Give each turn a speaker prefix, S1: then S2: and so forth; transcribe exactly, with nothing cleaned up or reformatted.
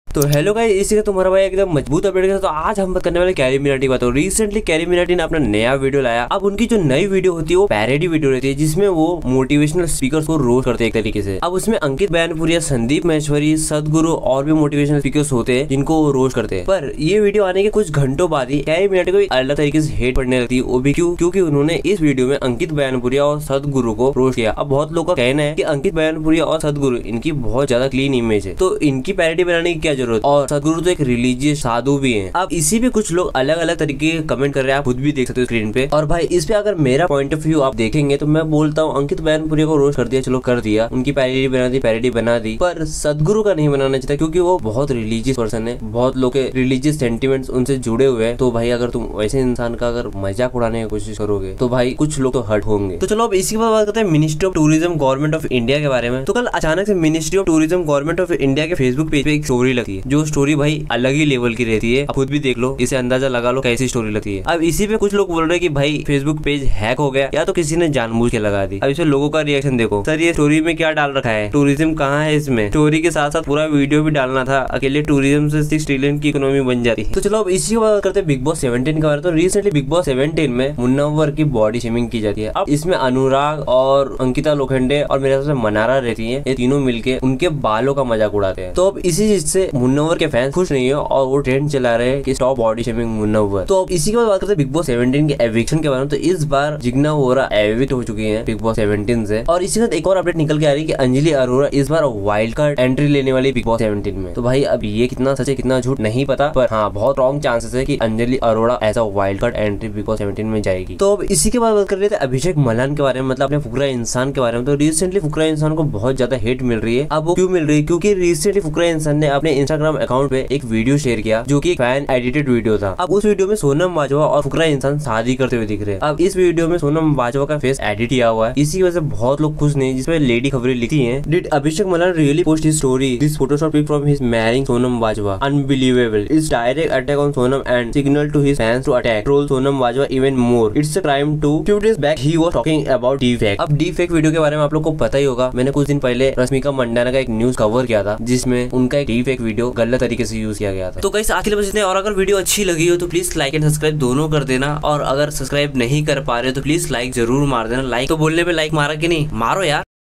S1: तो hello guys, इसी का तुम्हारा भाई एकदम मजबूत अपडेट के साथ। तो आज हम बात करने वाले कैरी मिनाटी की बात। हो रिसेंटली कैरी मिनाटी ने अपना नया वीडियो लाया। अब उनकी जो नई वीडियो होती है वो पैरोडी वीडियो रहती है, जिसमें वो मोटिवेशनल स्पीकर्स को रोस्ट करते हैं एक तरीके से। अब उसमें अंकित बैनपुरिया, संदीप महेश्वरी, सदगुरु और भी मोटिवेशनल स्पीकर्स होते हैं जिनको वो रोस्ट करते हैं। पर ये वीडियो आने के कुछ घंटों बाद ही कैरी मिनाटी को एक अलग तरीके से हेट पड़ने लगती है। वो भी क्यों? क्योंकि उन्होंने इस वीडियो में अंकित बैनपुरिया और सदगुरु को रोस्ट किया। अब बहुत लोगों का कहना है कि अंकित बैनपुरिया और सदगुरु इनकी बहुत ज्यादा क्लीन इमेज है, तो इनकी पैरोडी बनाने की क्या जरूरत। और सदगुरु तो एक रिलीजियस साधु भी हैं। अब इसी पे कुछ लोग अलग अलग तरीके के कमेंट कर रहे हैं, आप खुद भी देख सकते हो स्क्रीन पे। और भाई इस पे अगर मेरा पॉइंट ऑफ व्यू आप देखेंगे तो मैं बोलता हूँ अंकित बैनपुरिया को रोस्ट कर दिया, चलो कर दिया, उनकी पैरोडी बना दी, पैरोडी बना दी, पर सदगुरु का नहीं बनाना चाहिए, क्योंकि वो बहुत रिलीजियस पर्सन है, बहुत लोग के रिलीजियस सेंटिमेंट्स उनसे जुड़े हुए हैं। तो भाई अगर तुम वैसे इंसान का अगर मजाक उड़ाने की कोशिश करोगे तो भाई कुछ लोग तो हर्ट होंगे। तो चलो अब इसी के बाद बात करते हैं ministry of tourism government of India के बारे में। तो कल अचानक से ministry of tourism government of India के फेसबुक पेज पे एक स्टोरी लगती है, जो स्टोरी भाई अलग ही लेवल की रहती है। आप खुद भी देख लो, इसे अंदाजा लगा लो कैसी स्टोरी लगती है। अब इसी पे कुछ लोग बोल रहे हैं कि भाई फेसबुक पेज हैक हो गया या तो किसी ने जानबूझ के लगा दी। अब इसमें लोगों का रिएक्शन देखो। सर ये स्टोरी में क्या डाल रखा है, टूरिज्म कहाँ है इसमें? स्टोरी के साथ साथ पूरा वीडियो भी डालना था, अकेले टूरिज्म से सिक्स ट्रिलियन की इकोनॉमी बन जाती। तो चलो अब इसी की बात करते हैं बिग बॉस सेवनटीन के बारे में। तो रिसेंटली बिग बॉस सेवनटीन में मुन्नवर की बॉडी शेमिंग की जाती है। अब इसमें अनुराग और अंकिता लोखंडे और मेरे से मनारा रहती है, ये तीनों मिलके उनके बालों का मजाक उड़ाते हैं। तो अब इसी चीज से मुन्नवर के फैंस खुश नहीं है और वो ट्रेंड चला रहे हैं कि स्टॉप बॉडी शेमिंग मुन्नवर। तो अब इसी के बाद बात करते हैं बिग बॉस सेवनटीन के एविक्शन के बारे में। तो इस बार जिग्ना वोरा एविक्ट हो चुकी है बिग बॉस सेवनटीन से। और इसी के साथ एक और अपडेट निकल के आ रही है कि अंजलि अरोरा इस बार वाइल्ड कार्ड एंट्री लेने वाली बिग बॉस सेवनटीन में। तो भाई अब ये कितना सच है कितना झूठ नहीं पता, पर हाँ बहुत स्ट्रॉन्ग चांसेस है कि Anjali Arora as a wild card entry Bigg Boss seventeen में जाएगी। तो अब इसी के बाद बात कर रहे थे अभिषेक मलान के बारे में, मतलब अपने फुकरा इंसान के बारे में। तो रिसेंटली फुकरा इंसान को बहुत ज्यादा हेट मिल रही है। अब वो क्यों मिल रही है? क्योंकि रिसेंटली फुकरा इंसान ने अपने इंस्टाग्राम अकाउंट पे एक वीडियो शेयर किया जो कि फैन एडिटेड वीडियो था। अब उस वीडियो में सोनम बाजवा और फुकरा इंसान शादी करते हुए दिख रहे हैं। अब इस वीडियो में सोनम बाजवा का फेस एडिट किया हुआ है, इसी वजह से बहुत लोग खुश नहीं, जिसमें लेडी खबरें लिखी हैं। Did Abhishek Malhan really post his story? This photoshop pic from his marrying Sonam Bajwa unbelievable. It's direct attack on Sonam and signal to his fans to attack troll Sonam Bajwa even more. It's a crime too. Few days back he was talking about deepfake. अब deepfake video के बारे में आप लोग को पता ही होगा, मैंने कुछ दिन पहले रश्मिका मंडाना का एक न्यूज कवर किया था जिसमें उनका एक डीफेक वीडियो गलत तरीके से यूज किया गया था। तो गाइस आखिर बस इतने। और अगर वीडियो अच्छी लगी हो तो प्लीज लाइक एंड सब्सक्राइब दोनों कर देना, और अगर सब्सक्राइब नहीं कर पा रहे हो तो प्लीज लाइक जरूर मार देना। लाइक तो बोलने पे लाइक मारा कि नहीं, मारो यार।